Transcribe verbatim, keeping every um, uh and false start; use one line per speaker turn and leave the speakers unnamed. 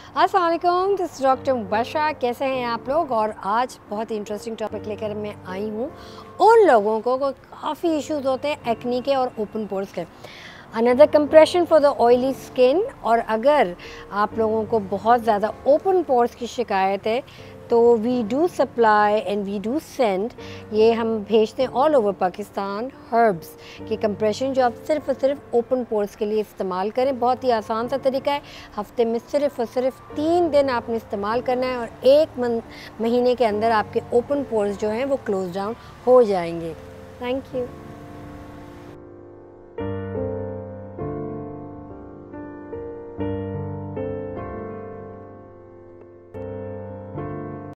अस्सलाम वालेकुम, this is doctor Mubashra. कैसे हैं आप लोग? और आज बहुत ही इंटरेस्टिंग टॉपिक लेकर मैं आई हूँ उन लोगों को को काफ़ी इश्यूज होते हैं एक्नी के और ओपन पोर्स के। Another compression for the oily skin. और अगर आप लोगों को बहुत ज़्यादा ओपन पोर्स की शिकायत है तो we do supply and we do send, ये हम भेजते हैं ऑल ओवर पाकिस्तान, हर्ब्स की कंप्रेशन जो आप सिर्फ और सिर्फ ओपन पोर्स के लिए इस्तेमाल करें। बहुत ही आसान सा तरीका है, हफ्ते में सिर्फ और सिर्फ तीन दिन आपने इस्तेमाल करना है और एक महीने के अंदर आपके ओपन पोर्स जो हैं वो क्लोज डाउन हो जाएंगे। Thank you.